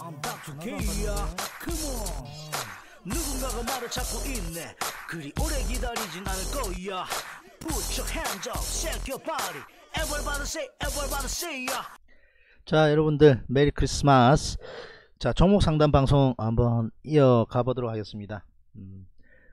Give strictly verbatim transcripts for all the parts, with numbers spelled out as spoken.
I'm 닥터 K야. Come on. 누군가가 말을 찾고 있네. 그리 오래 기다리진 않을 거야. Put your hands up, shake your body. Everybody say, everybody say ya. 자, 여러분들 메리 크리스마스. 자, 종목 상담 방송 한번 이어가 보도록 하겠습니다. 음.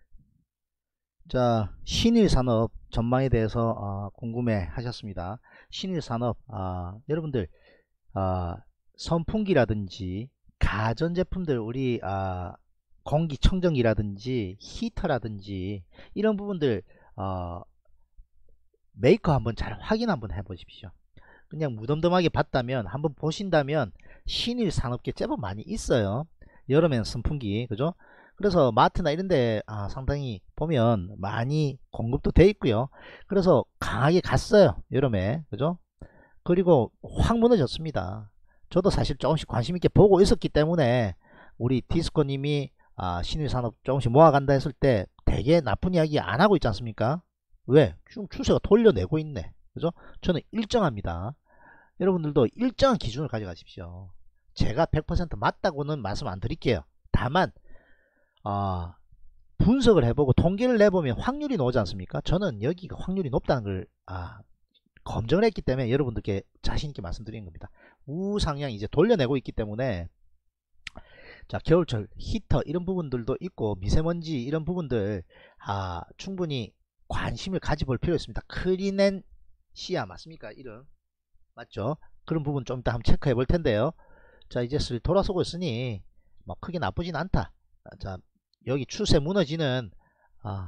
자, 신일산업 전망에 대해서 어, 궁금해 하셨습니다. 신일산업, 아, 여러분들 아, 선풍기라든지 가전제품들, 우리 아, 공기청정기라든지 히터라든지 이런 부분들 어, 메이커 한번 잘 확인 한번 해 보십시오. 그냥 무덤덤하게 봤다면, 한번 보신다면 신일산업계 제법 많이 있어요. 여름엔 선풍기, 그죠? 그래서 마트나 이런데 아, 상당히 보면 많이 공급도 돼 있고요. 그래서 강하게 갔어요, 여름에, 그죠? 그리고 확 무너졌습니다. 저도 사실 조금씩 관심 있게 보고 있었기 때문에 우리 디스코님이 아, 신일산업 조금씩 모아간다 했을 때 되게 나쁜 이야기 안 하고 있지 않습니까? 왜? 지금 추세가 돌려내고 있네, 그죠? 저는 일정합니다. 여러분들도 일정한 기준을 가져가십시오. 제가 백 퍼센트 맞다고는 말씀 안 드릴게요. 다만 어, 분석을 해보고 통계를 내보면 확률이 나오지 않습니까? 저는 여기가 확률이 높다는 걸 아, 검증을 했기 때문에 여러분들께 자신있게 말씀드리는 겁니다. 우상향 이제 돌려내고 있기 때문에, 자, 겨울철 히터 이런 부분들도 있고 미세먼지 이런 부분들 아, 충분히 관심을 가져볼 필요 있습니다. 크리넨시아 맞습니까? 이름 맞죠? 그런 부분 좀 이따 한번 체크해 볼 텐데요. 자, 이제 슬 돌아서고 있으니 뭐 크게 나쁘진 않다. 자, 여기 추세 무너지는 아,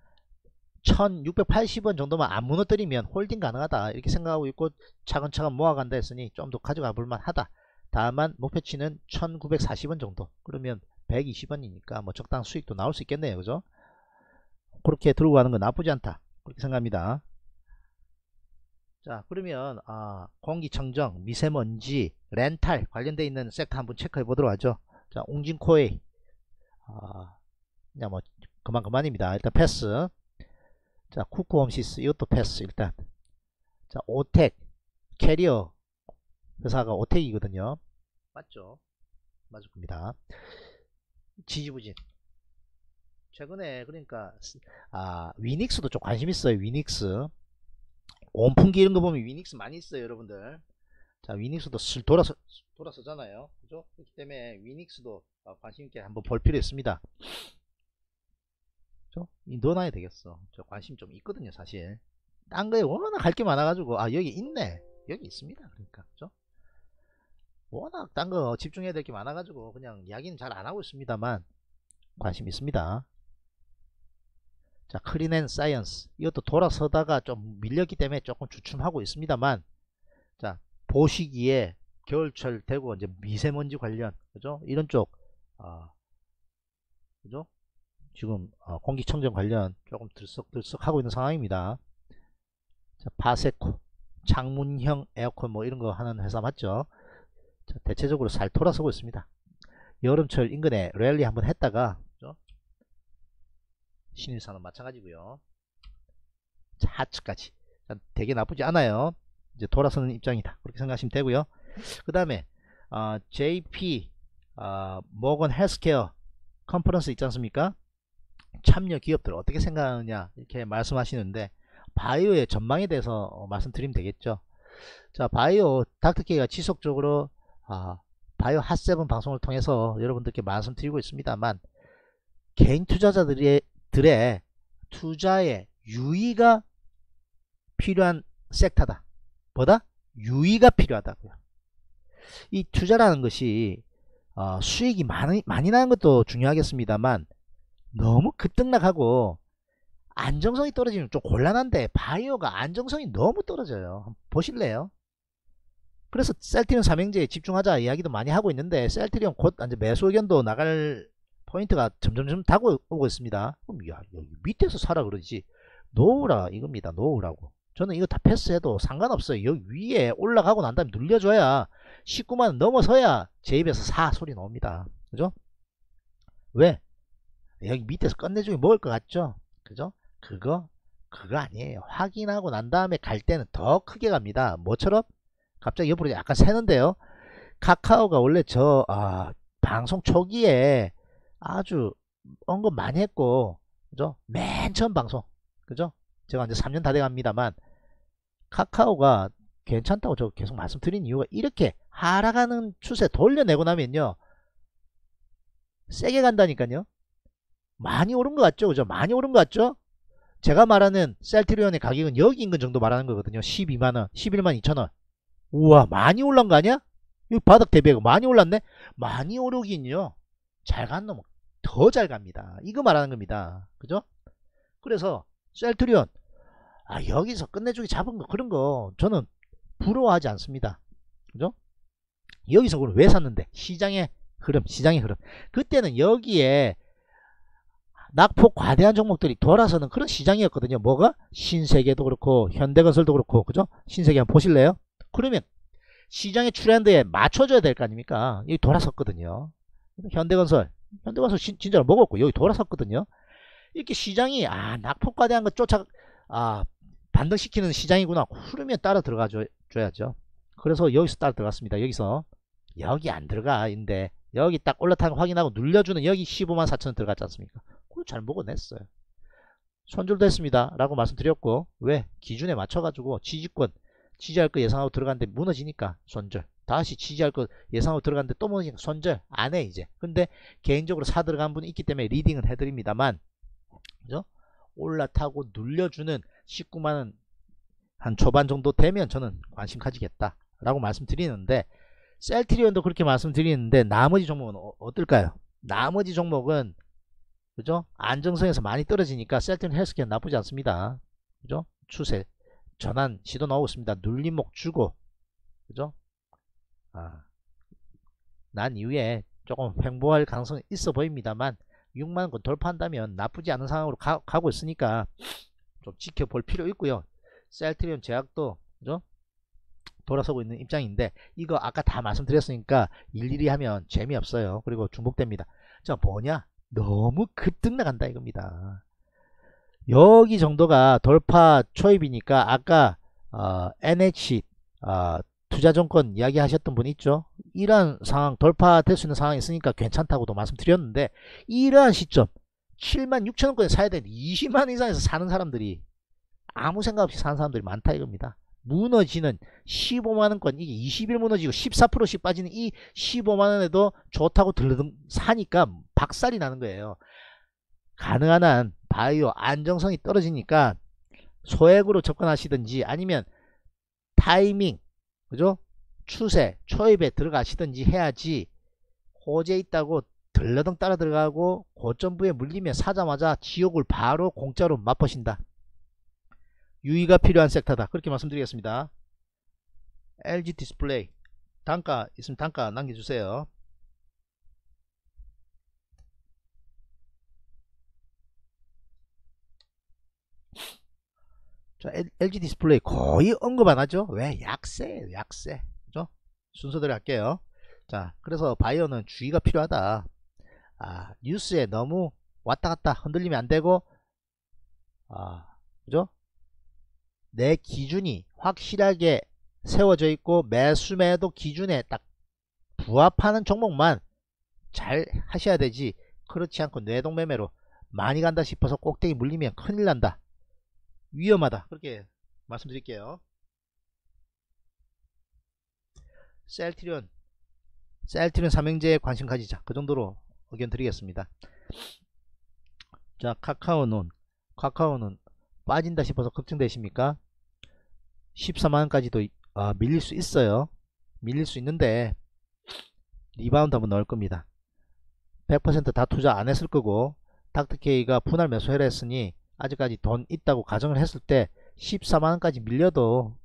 천육백팔십 원 정도만 안 무너뜨리면 홀딩 가능하다 이렇게 생각하고 있고, 차근차근 모아간다 했으니 좀 더 가져가 볼만 하다. 다만 목표치는 천구백사십 원 정도, 그러면 백이십 원이니까 뭐 적당한 수익도 나올 수 있겠네요, 그죠? 그렇게 들고 가는 건 나쁘지 않다 그렇게 생각합니다. 자, 그러면 아, 공기청정, 미세먼지, 렌탈 관련되어 있는 섹터 한번 체크해 보도록 하죠. 자, 웅진코웨이 아, 그냥 뭐 그만 그만입니다. 일단 패스. 자, 쿠쿠홈시스 이것도 패스 일단. 자, 오텍 캐리어 회사가 오텍이거든요. 맞죠? 맞을 겁니다. 지지부진. 최근에 그러니까 아, 위닉스도 좀 관심 있어요. 위닉스 온풍기 이런 거 보면 위닉스 많이 있어요, 여러분들. 자, 위닉스도 슬 돌아서 돌아서잖아요, 그죠? 그렇기 때문에 위닉스도 관심 있게 한번 볼 필요 있습니다. 그죠? 이 넣어놔야 되겠어. 저 관심 좀 있거든요, 사실. 딴 거에 워낙 할 게 많아가지고 아, 여기 있네, 여기 있습니다. 그러니까 그죠? 워낙 딴 거 집중해야 될 게 많아가지고 그냥 이야기는 잘 안 하고 있습니다만 관심 있습니다. 자, 크린앤사이언스 이것도 돌아서다가 좀 밀렸기 때문에 조금 주춤하고 있습니다만, 자, 보시기에 겨울철 되고 이제 미세먼지 관련, 그죠? 이런 쪽 아, 그죠? 지금 어, 공기청정 관련 조금 들썩들썩 하고 있는 상황입니다. 자, 바세코 창문형 에어컨 뭐 이런 거 하는 회사 맞죠? 자, 대체적으로 잘 돌아서고 있습니다. 여름철 인근에 랠리 한번 했다가, 그죠? 신일산업 마찬가지고요. 자, 하츠까지 되게 나쁘지 않아요. 이제 돌아서는 입장이다 그렇게 생각하시면 되고요. 그 다음에 어, 제이피 어, 모건 헬스케어 컨퍼런스 있지 않습니까? 참여 기업들 어떻게 생각하느냐 이렇게 말씀하시는데, 바이오의 전망에 대해서 어, 말씀드리면 되겠죠. 자, 바이오 닥터케이가 지속적으로 아, 바이오 핫세븐 방송을 통해서 여러분들께 말씀드리고 있습니다만, 개인 투자자들의 들의 투자에 유의가 필요한 섹터다. 뭐다? 유의가 필요하다고요. 이 투자라는 것이 어, 수익이 많이, 많이 나는 것도 중요하겠습니다만, 너무 급등락하고 안정성이 떨어지면 좀 곤란한데, 바이오가 안정성이 너무 떨어져요. 한번 보실래요? 그래서 셀트리온 삼형제에 집중하자 이야기도 많이 하고 있는데, 셀트리온 곧 이제 매수 의견도 나갈 포인트가 점점점 다가오고 있습니다. 그럼 야, 여기 밑에서 사라 그러지, 놓으라 이겁니다. 놓으라고. 저는 이거 다 패스해도 상관없어요. 여기 위에 올라가고 난 다음에 눌려줘야 십구만 원 넘어서야 제 입에서 사 소리 나옵니다. 그죠? 왜? 여기 밑에서 끝내주기 먹을 것 같죠? 그죠? 그거 그거 아니에요. 확인하고 난 다음에 갈 때는 더 크게 갑니다. 뭐처럼? 갑자기 옆으로 약간 새는데요. 카카오가 원래 저 아, 방송 초기에 아주 언급 많이 했고, 그죠? 맨 처음 방송, 그죠? 제가 이제 삼 년 다 돼갑니다만, 카카오가 괜찮다고 저 계속 말씀드린 이유가 이렇게 하락하는 추세 돌려내고 나면요, 세게 간다니까요. 많이 오른 것 같죠? 그죠? 많이 오른 것 같죠? 제가 말하는 셀트리온의 가격은 여기 인근 정도 말하는 거거든요. 십이만 원, 십일만 이천 원. 우와, 많이 올란 거 아니야? 이 바닥 대비하고 많이 올랐네? 많이 오르긴요. 잘 간 놈은 더 잘 갑니다. 이거 말하는 겁니다. 그죠? 그래서 셀트리온, 아, 여기서 끝내주기 잡은 거, 그런 거 저는 부러워하지 않습니다. 그죠? 여기서 그걸 왜 샀는데? 시장의 흐름, 시장의 흐름. 그때는 여기에 낙폭 과대한 종목들이 돌아서는 그런 시장이었거든요. 뭐가? 신세계도 그렇고 현대건설도 그렇고, 그죠? 신세계 한번 보실래요? 그러면 시장의 트렌드에 맞춰줘야 될 거 아닙니까? 여기 돌아섰거든요. 현대건설, 현대건설 진, 진짜로 먹었고 여기 돌아섰거든요. 이렇게 시장이 아 낙폭 과대한 거 쫓아 아 반등시키는 시장이구나. 흐르면 따라 들어가 줘, 줘야죠. 그래서 여기서 따라 들어갔습니다. 여기서 여기 안 들어가 인데 여기 딱 올라타는 거 확인하고 눌려주는 여기 십오만 사천 원 들어갔지 않습니까? 그걸 잘 먹어냈어요. 손절도 했습니다 라고 말씀드렸고, 왜? 기준에 맞춰가지고 지지권 지지할 거 예상하고 들어갔는데 무너지니까 손절, 다시 지지할 거 예상하고 들어갔는데 또 무너지니까 손절 안해 이제. 근데 개인적으로 사 들어간 분이 있기 때문에 리딩은 해드립니다만, 그죠? 올라타고 눌려주는 십구만 원 한 초반 정도 되면 저는 관심 가지겠다 라고 말씀드리는데, 셀트리온도 그렇게 말씀드리는데 나머지 종목은 어, 어떨까요? 나머지 종목은, 그죠? 안정성에서 많이 떨어지니까 셀트리온 헬스케어는 나쁘지 않습니다. 그죠? 추세 전환 시도 나오고 있습니다. 눌림목 주고, 그죠? 아, 난 이후에 조금 횡보할 가능성이 있어 보입니다만 육만 원 돌파한다면 나쁘지 않은 상황으로 가, 가고 있으니까 좀 지켜볼 필요 있고요. 셀트리온 제약도, 그죠? 돌아서고 있는 입장인데, 이거 아까 다 말씀드렸으니까 일일이 하면 재미없어요. 그리고 중복됩니다. 자, 뭐냐? 너무 급등 나간다 이겁니다. 여기 정도가 돌파 초입이니까 아까 어, 엔에이치 어, 투자증권 이야기 하셨던 분 있죠? 이러한 상황, 돌파될 수 있는 상황이 있으니까 괜찮다고도 말씀드렸는데, 이러한 시점 칠만 육천 원권에 사야 되는데 이십만 원 이상에서 사는 사람들이, 아무 생각 없이 사는 사람들이 많다 이겁니다. 무너지는 십오만 원권, 이게 이십 일 무너지고 십사 퍼센트씩 빠지는 이 십오만 원에도 좋다고 들르던 사니까 박살이 나는 거예요. 가능한 한 바이오 안정성이 떨어지니까 소액으로 접근하시든지 아니면 타이밍, 그죠? 추세 초입에 들어가시든지 해야지, 호재 있다고 들러덩 따라 들어가고 고점부에 물리면 사자마자 지옥을 바로 공짜로 맛보신다. 유의가 필요한 섹터다, 그렇게 말씀드리겠습니다. 엘지 디스플레이 단가 있으면 단가 남겨주세요. 자, 엘지 디스플레이 거의 언급 안 하죠. 왜? 약세예요, 약세. 그죠? 순서대로 할게요. 자, 그래서 바이오는 주의가 필요하다. 아, 뉴스에 너무 왔다 갔다 흔들리면 안 되고, 아, 그죠? 내 기준이 확실하게 세워져 있고 매수 매도 기준에 딱 부합하는 종목만 잘 하셔야 되지, 그렇지 않고 뇌동매매로 많이 간다 싶어서 꼭대기 물리면 큰일 난다, 위험하다, 그렇게 말씀드릴게요. 셀트리온 셀트리온 삼형제에 관심 가지자, 그 정도로 의견 드리겠습니다. 자, 카카오는 카카오는 빠진다 싶어서 걱정되십니까? 십사만 원까지도 어, 밀릴 수 있어요. 밀릴 수 있는데 리바운드 한번 넣을 겁니다. 백 퍼센트 다 투자 안 했을 거고, 닥터케이가 분할 매수해라 했으니 아직까지 돈 있다고 가정을 했을 때 십사만 원까지 밀려도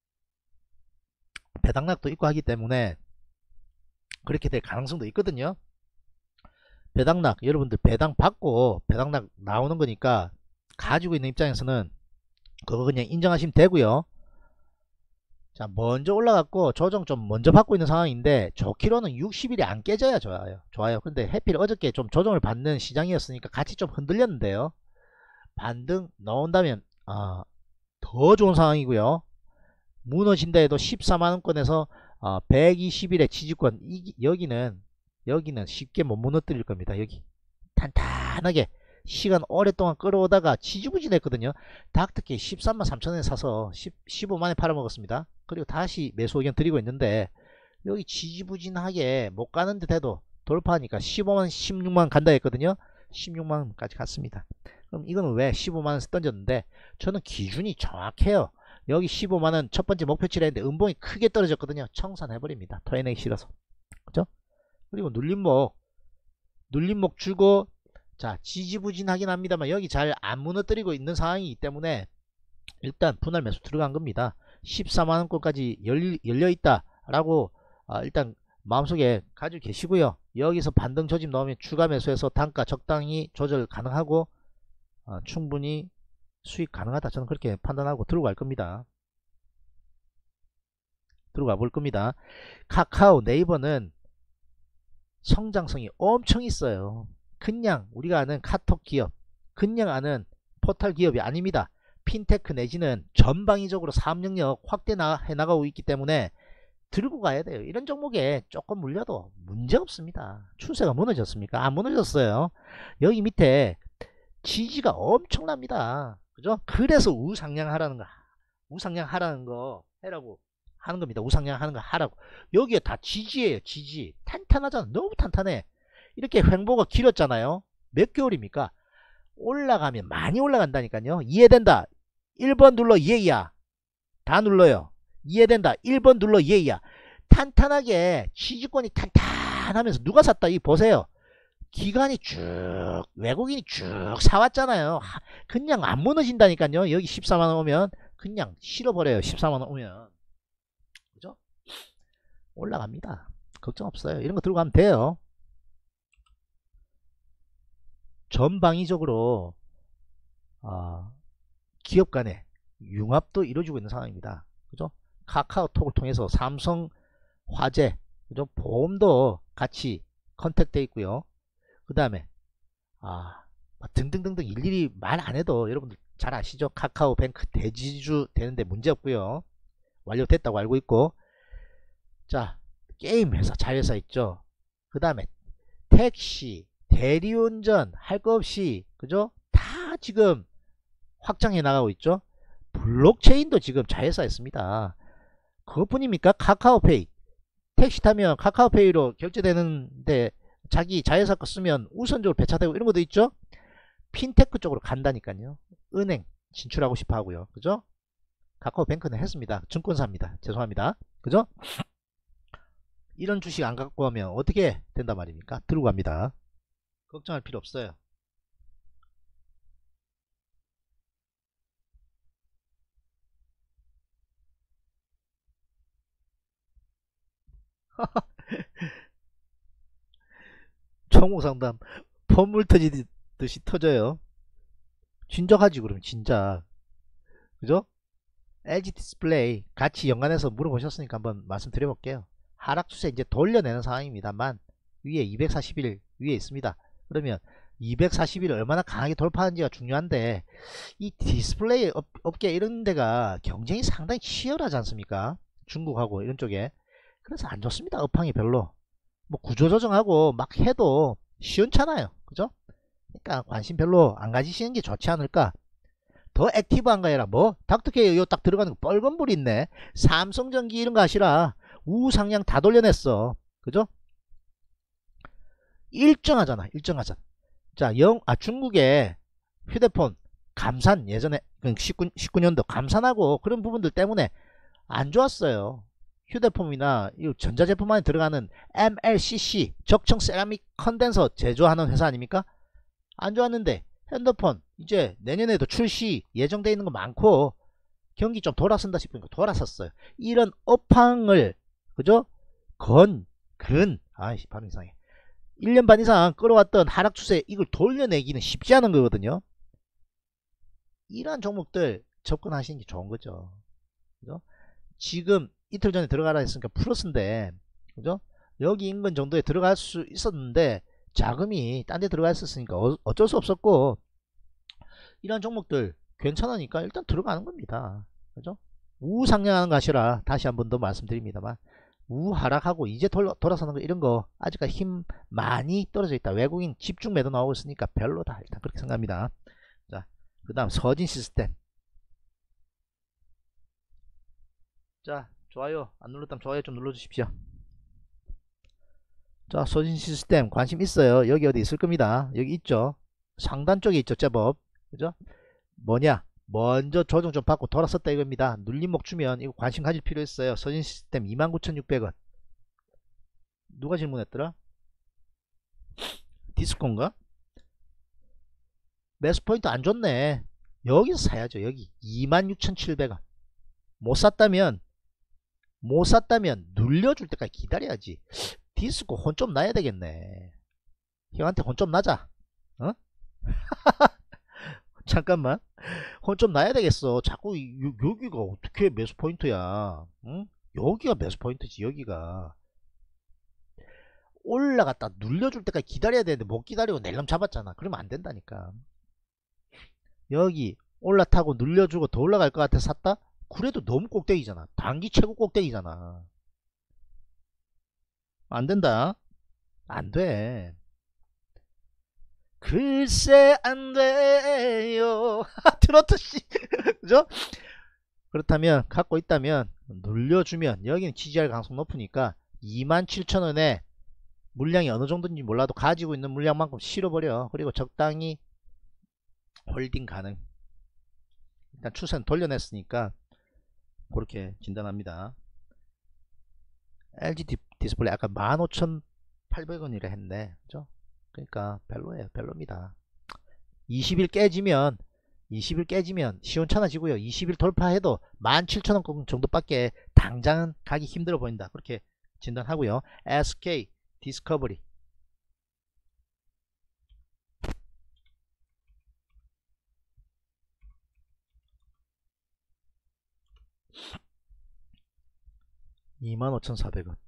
배당락도 있고 하기 때문에 그렇게 될 가능성도 있거든요. 배당락, 여러분들 배당 받고 배당락 나오는 거니까 가지고 있는 입장에서는 그거 그냥 인정하시면 되고요. 자, 먼저 올라갔고 조정 좀 먼저 받고 있는 상황인데 좋기로는 육십 일이 안 깨져야 좋아요. 좋아요. 근데 해필 어저께 좀 조정을 받는 시장이었으니까 같이 좀 흔들렸는데요. 반등 나온다면 어, 더 좋은 상황이고요. 무너진다 해도 십사만 원권에서 어, 백이십 일의 지지권, 이, 여기는 여기는 쉽게 못 무너뜨릴 겁니다. 여기 탄탄하게 시간 오랫동안 끌어오다가 지지부진했거든요. 닥터케이 십삼만 삼천 원에 사서 십오만 원에 팔아먹었습니다. 그리고 다시 매수 의견 드리고 있는데 여기 지지부진하게 못 가는 듯 해도 돌파하니까 십오만 원, 십육만 원 간다 했거든요. 십육만 원까지 갔습니다. 그럼 이거는 왜 십오만 원 던졌는데, 저는 기준이 정확해요. 여기 십오만 원 첫 번째 목표치를 했는데 음봉이 크게 떨어졌거든요. 청산해버립니다. 토해내기 싫어서. 그죠? 그리고 눌림목 눌림목 주고, 자 지지부진하긴 합니다만 여기 잘 안 무너뜨리고 있는 상황이기 때문에 일단 분할 매수 들어간 겁니다. 십사만 원꼴까지 열려있다 라고 아, 일단 마음속에 가지고 계시고요. 여기서 반등 조짐 넣으면 추가 매수해서 단가 적당히 조절 가능하고 어, 충분히 수익 가능하다, 저는 그렇게 판단하고 들어갈 겁니다. 들어가 볼 겁니다. 카카오, 네이버는 성장성이 엄청 있어요. 그냥 우리가 아는 카톡 기업, 그냥 아는 포털 기업이 아닙니다. 핀테크 내지는 전방위적으로 사업 영역 확대 해나가고 있기 때문에 들고 가야 돼요. 이런 종목에 조금 물려도 문제 없습니다. 추세가 무너졌습니까? 안 무너졌어요. 여기 밑에 지지가 엄청납니다. 그죠? 그래서 우상향 하라는 거, 우상향 하라는 거 해라고 하는 겁니다. 우상향 하는 거 하라고. 여기에 다 지지예요. 지지. 탄탄하잖아. 너무 탄탄해. 이렇게 횡보가 길었잖아요. 몇 개월입니까? 올라가면 많이 올라간다니까요. 이해된다. 일 번 눌러 예야. 다 눌러요. 이해된다. 일 번 눌러 예야. 탄탄하게 지지권이 탄탄하면서 누가 샀다? 이 보세요. 기관이 쭉, 외국인이 쭉 사왔잖아요. 그냥 안 무너진다니까요. 여기 십사만 원 오면 그냥 실어버려요. 십사만 원 오면. 그죠? 올라갑니다. 걱정 없어요. 이런 거 들고 가면 돼요. 전방위적으로 어, 기업 간의 융합도 이루어지고 있는 상황입니다. 그죠? 카카오톡을 통해서 삼성 화재, 그죠? 보험도 같이 컨택돼 있고요. 그 다음에 아 등등등등 일일이 말 안해도 여러분들 잘 아시죠? 카카오뱅크 대지주 되는데 문제없고요. 완료됐다고 알고 있고, 자 게임 회사, 자회사 있죠. 그 다음에 택시, 대리운전 할 거 없이, 그죠? 다 지금 확장해 나가고 있죠. 블록체인도 지금 자회사에 있습니다. 그것뿐입니까? 카카오페이, 택시 타면 카카오페이로 결제되는데 자기 자회사 거 쓰면 우선적으로 배차되고 이런 것도 있죠. 핀테크 쪽으로 간다니까요. 은행 진출하고 싶어 하고요. 그죠? 카카오뱅크는 했습니다. 증권사입니다. 죄송합니다. 그죠? 이런 주식 안 갖고 가면 어떻게 된단 말입니까? 들고 갑니다. 걱정할 필요 없어요. 총무상담 펌물 터지듯이 터져요. 진작하지 그러면 진작. 그죠? 엘지 디스플레이 같이 연관해서 물어보셨으니까 한번 말씀드려 볼게요. 하락 추세 이제 돌려내는 상황입니다만 위에 이백사십 일 위에 있습니다. 그러면 이백사십 일을 얼마나 강하게 돌파하는지가 중요한데, 이 디스플레이 업, 업계 이런 데가 경쟁이 상당히 치열하지 않습니까? 중국하고 이런 쪽에. 그래서 안 좋습니다. 업황이 별로. 뭐 구조조정하고 막 해도 시원찮아요. 그죠? 그러니까 관심 별로 안 가지시는 게 좋지 않을까. 더 액티브한 거 해라. 뭐 닥터케이 요 딱 들어가는 거 빨간불 있네. 삼성전기 이런 거 하시라. 우상향 다 돌려냈어. 그죠? 일정하잖아. 일정하잖아. 자, 영, 아, 중국의 휴대폰 감산, 예전에 십구, 십구 년도 감산하고 그런 부분들 때문에 안 좋았어요. 휴대폰이나 이 전자제품 안에 들어가는 엠엘씨씨, 적청 세라믹 컨덴서 제조하는 회사 아닙니까? 안 좋았는데 핸드폰 이제 내년에도 출시 예정되어 있는 거 많고 경기 좀 돌아선다 싶으니까 돌아섰어요. 이런 업황을, 그죠? 건, 근, 아이씨 발음 이상해. 일 년 반 이상 끌어왔던 하락 추세 이걸 돌려내기는 쉽지 않은 거거든요. 이러한 종목들 접근하시는 게 좋은 거죠. 그죠? 지금 이틀 전에 들어가라 했으니까 플러스인데, 그죠? 여기 인근 정도에 들어갈 수 있었는데 자금이 딴 데 들어가 있었으니까 어, 어쩔 수 없었고, 이러한 종목들 괜찮으니까 일단 들어가는 겁니다. 그죠? 우상향하는 것이라 다시 한 번 더 말씀드립니다만 우하락하고 이제 돌, 돌아서는 거 이런 거 아직까지 힘 많이 떨어져 있다. 외국인 집중 매도 나오고 있으니까 별로다. 일단 그렇게 생각합니다. 자, 그 다음 서진 시스템. 자, 좋아요 안 눌렀다면 좋아요 좀 눌러주십시오. 자, 서진 시스템 관심 있어요. 여기 어디 있을 겁니다. 여기 있죠. 상단 쪽에 있죠. 제법 그죠? 뭐냐, 먼저 조정 좀 받고 돌아섰다 이겁니다. 눌림목 주면 이거 관심 가질 필요 있어요. 서진 시스템 이만 구천육백 원. 누가 질문했더라? 디스코인가? 매수 포인트 안 좋네. 여기서 사야죠. 여기 이만 육천칠백 원. 못 샀다면 못 샀다면 눌려줄 때까지 기다려야지. 디스코 혼 좀 나야 되겠네. 형한테 혼 좀 나자. 어? 잠깐만, 혼 좀 나야 되겠어. 자꾸 요, 여기가 어떻게 매수 포인트야? 응? 여기가 매수 포인트지. 여기가 올라갔다 눌려줄 때까지 기다려야 되는데 못 기다리고 낼름 잡았잖아. 그러면 안 된다니까. 여기 올라타고 눌려주고 더 올라갈 것 같아 샀다? 그래도 너무 꼭대기잖아. 단기 최고 꼭대기잖아. 안 된다. 안 돼. 글쎄 안 돼요. 트로트 씨. 그죠? 그렇다면 갖고 있다면 눌려주면 여기는 지지할 가능성 높으니까 이만 칠천 원에 물량이 어느 정도인지 몰라도 가지고 있는 물량만큼 실어버려. 그리고 적당히 홀딩 가능. 일단 추세는 돌려냈으니까 그렇게 진단합니다. 엘지 디스플레이 아까 만 오천팔백 원이라 했네. 그죠? 그러니까 별로예요. 별로입니다. 이십 일 깨지면 이십 일 깨지면 시원찮아지고요. 이십 일 돌파해도 만 칠천 원 정도밖에 당장은 가기 힘들어 보인다. 그렇게 진단하고요. 에스케이 디스커버리 이만 오천사백 원.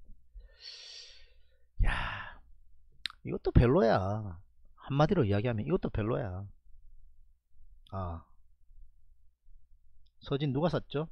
야, 이것도 별로야. 한마디로 이야기하면 이것도 별로야. 아, 서진 누가 샀죠?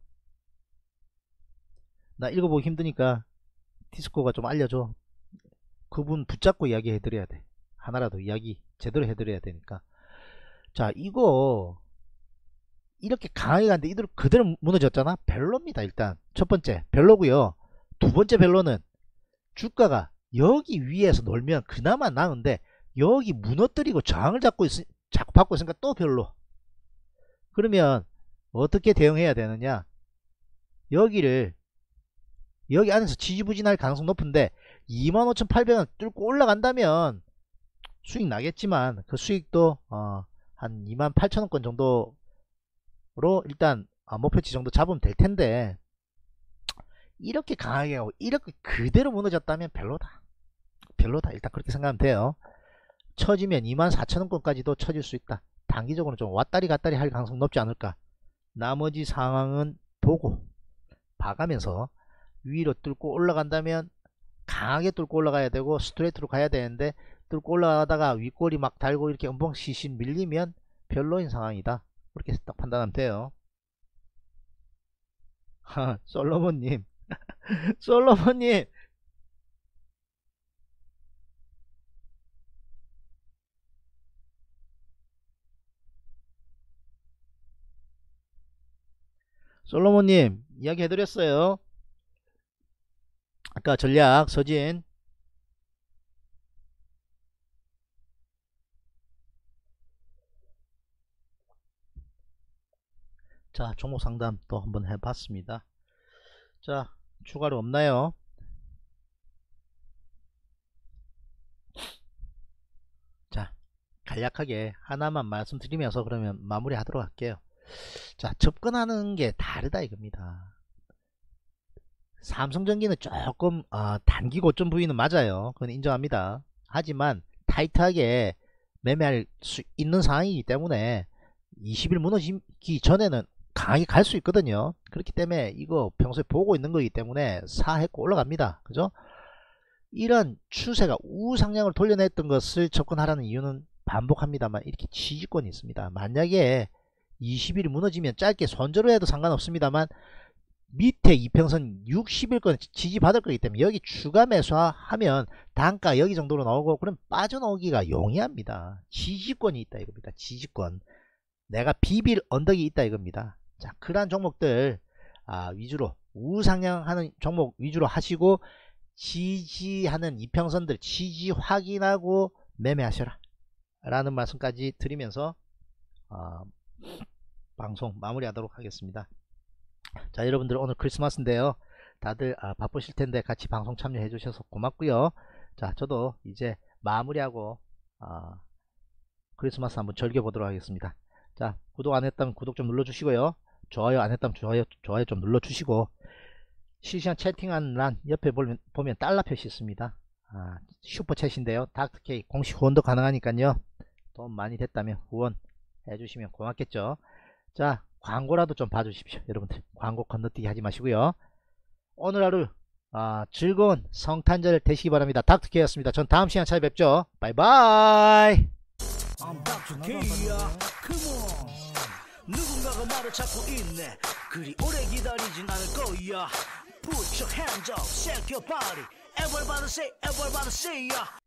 나 읽어보기 힘드니까 디스코가 좀 알려줘. 그분 붙잡고 이야기 해드려야 돼. 하나라도 이야기 제대로 해드려야 되니까. 자, 이거 이렇게 강하게 갔는데 이대로 그대로 무너졌잖아. 별로입니다. 일단 첫 번째 별로고요. 두 번째 별로는 주가가 여기 위에서 놀면 그나마 나은데 여기 무너뜨리고 저항을 잡고 있, 자꾸 받고 있으니까 또 별로. 그러면 어떻게 대응해야 되느냐, 여기를 여기 안에서 지지부진할 가능성 높은데 이만 오천팔백 원 뚫고 올라간다면 수익 나겠지만 그 수익도 어, 한 이만 팔천 원권 정도로 일단 어, 목표치 정도 잡으면 될 텐데 이렇게 강하게 하고 이렇게 그대로 무너졌다면 별로다. 별로다. 일단 그렇게 생각하면 돼요. 처지면 이만 사천 원권까지도 처질 수 있다. 단기적으로 좀 왔다리 갔다리 할 가능성 높지 않을까. 나머지 상황은 보고 봐가면서 위로 뚫고 올라간다면 강하게 뚫고 올라가야 되고 스트레이트로 가야 되는데 뚫고 올라가다가 윗골이 막 달고 이렇게 음봉시신 밀리면 별로인 상황이다. 그렇게 딱 판단하면 돼요. 솔로몬님 솔로몬님 솔로몬님 이야기 해드렸어요. 아까 전략 서진 자 종목 상담 또 한번 해봤습니다. 자 추가로 없나요? 자 간략하게 하나만 말씀드리면서 그러면 마무리 하도록 할게요. 자 접근하는 게 다르다 이겁니다. 삼성전기는 조금 어, 단기 고점 부위는 맞아요. 그건 인정합니다. 하지만 타이트하게 매매할 수 있는 상황이기 때문에 이십 일 무너지기 전에는 강하게 갈 수 있거든요. 그렇기 때문에 이거 평소에 보고 있는 거기 때문에 사했고 올라갑니다. 그죠? 이런 추세가 우상향을 돌려냈던 것을 접근하라는 이유는 반복합니다만 이렇게 지지권이 있습니다. 만약에 이십 일이 무너지면 짧게 손절을 해도 상관없습니다만 밑에 이평선 육십 일권 지지받을 거기 때문에 여기 추가 매수하면 단가 여기 정도로 나오고, 그럼 빠져나오기가 용이합니다. 지지권이 있다 이겁니다. 지지권. 내가 비빌 언덕이 있다 이겁니다. 자, 그러한 종목들 아, 위주로 우상향하는 종목 위주로 하시고, 지지하는 이평선들 지지 확인하고 매매하셔라 라는 말씀까지 드리면서 어, 방송 마무리하도록 하겠습니다. 자, 여러분들 오늘 크리스마스인데요. 다들 아, 바쁘실 텐데 같이 방송 참여해 주셔서 고맙고요. 자, 저도 이제 마무리하고 어, 크리스마스 한번 즐겨보도록 하겠습니다. 자, 구독 안 했다면 구독 좀 눌러주시고요. 좋아요 안 했다면 좋아요, 좋아요 좀 눌러주시고, 실시간 채팅하는 란 옆에 보면, 보면 달러 표시 있습니다. 아, 슈퍼챗인데요. 닥터케이 공식 후원도 가능하니까요. 돈 많이 됐다면 후원 해주시면 고맙겠죠. 자, 광고라도 좀 봐주십시오. 여러분들 광고 건너뛰기 하지 마시고요. 오늘 하루 아, 즐거운 성탄절 되시기 바랍니다. 닥터케이였습니다. 전 다음 시간에 찾아뵙죠. 바이바이. I'm 닥터 K야. Come on. 누군가가 말을 찾고 있네. 그리 오래 기다리진 않을 거야. Put your hands up, shake your body. Everybody say, everybody say, yeah.